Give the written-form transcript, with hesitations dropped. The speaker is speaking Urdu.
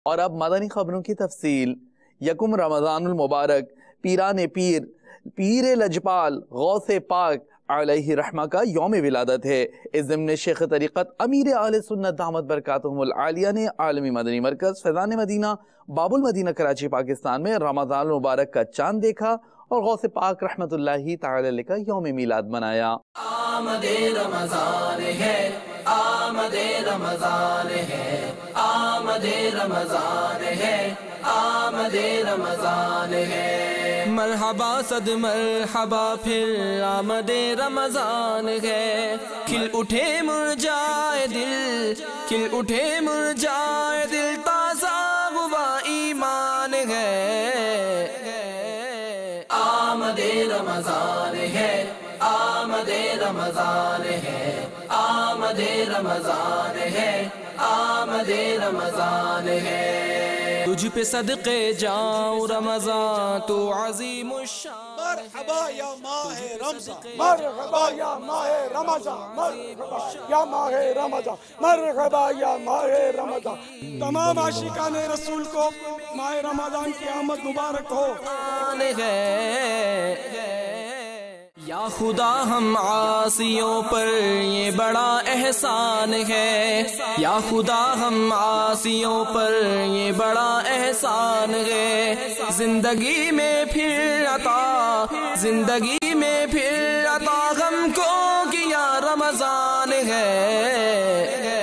اور اب مدنی خبروں کی تفصیل۔ یکم رمضان المبارک پیران پیر پیر لجپال غوث پاک علیہ رحمہ کا یوم ولادت ہے۔ اس ضمن شیخ طریقت امیر اہل سنت دامت برکاتہم العالیہ نے عالمی مدنی مرکز فیضان مدینہ باب المدینہ کراچی پاکستان میں رمضان المبارک کا چاند دیکھا اور غوث پاک رحمت اللہ تعالی علیہ کا یوم میلاد منایا۔ آمد رمضان ہے، آمد رمضان ہے، آمد رمضان ہے، آمد رمضان ہے، مرحبا صد مرحبا پھر آمد رمضان ہے، کھل اٹھے مرجائے دل، کھل اٹھے مرجائے دل، تازہ ہوا ایمان ہے، آمد رمضان ہے، آمد رمضان ہے، آمد رمضان ہے، آمد رمضان ہے، تجھ پہ صدقے جاؤں رمضان تو عظیم الشان، مرحبا یا ماہ رمضان، مرحبا یا ماہ رمضان، مرحبا یا ماہ رمضان، مرحبا یا ماہ رمضان۔ تمام عاشقان رسول کو ماہ رمضان کی آمد مبارک ہو۔ یا خدا ہم عاصیوں پر یہ بڑا احسان ہے، یا خدا ہم عاصیوں پر یہ بڑا احسان ہے، زندگی میں پھر عطا، زندگی میں پھر عطا ہم کو کیا رمضان ہے۔